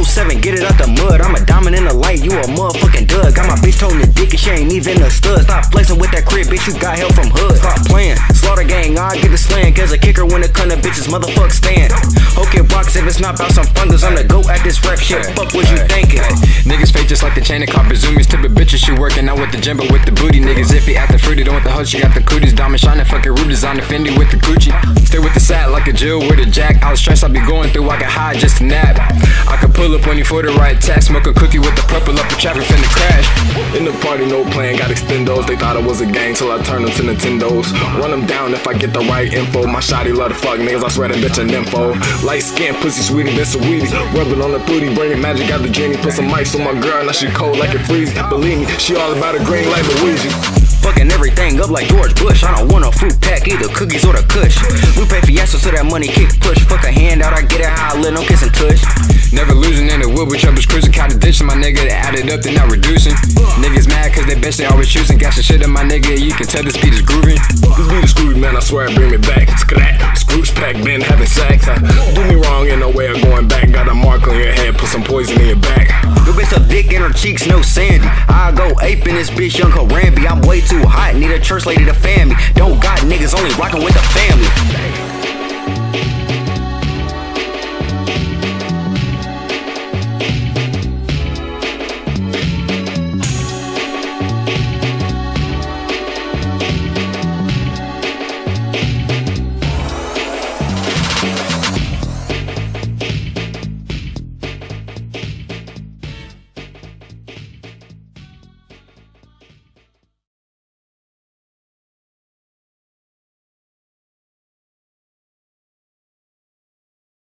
07, get it out the mud. I'm a diamond in the light, you a motherfucking dud. Got my bitch toting the dick and she ain't even a stud. Stop flexing with that crib, bitch, you got help from hood. Stop playing, slaughter gang, I get the slang. Cause a kicker when it come to bitches, motherfuck stand. Okay, box if it's not about some fungus, I'm the GOAT at this rap shit. Fuck what you thinking? Niggas fake just like the chain of car zoomies. Type of bitches, she working out with the gym, but with the booty. Niggas iffy at the fruity, don't want the hoe, she got the cooties. Diamond shining, fucking rude design, the Fendi with the Gucci. Stay with the sat like a Jill with a jack. I was stressed, I be going through, I get high just to nap. I could pull up on you for the right tax. Smoke a cookie with the purple up the traffic, finna crash. In the party, no plan, got extendos. They thought it was a gang till I turned them to Nintendos. Run them down if I get the right info. My shawty love to fuck niggas, I swear that bitch a nympho. Light skin, pussy sweetie, than sweetie. Rubbing on the booty, bringing magic out the genie. Put some ice on my girl, now she cold like it freeze. Believe me, she all about a green like Luigi. Fucking everything up like George Bush. I don't want a fruit pack, either cookies or the kush. We pay fiesta so that money kick push. Fuck a handout, I get it how I live, no kiss and tush. Never losing in the wood, with jumpers cruising. Caught a ditch, my nigga, they added up, they not reducing. Niggas mad cause they bitch, they always choosing. Got some shit in my nigga, you can tell this beat is grooving. This beat is screwed, man, I swear I bring me back. Scrooge pack, been having sex. Do me wrong, ain't no way of going back. Got a mark on your head, put some poison in your back. Your bitch up dick in her cheeks, no Sandy. I go ape in this bitch, young Harambe. I'm way too hot, need a church lady to fan me. Don't got niggas, only rockin' with the family.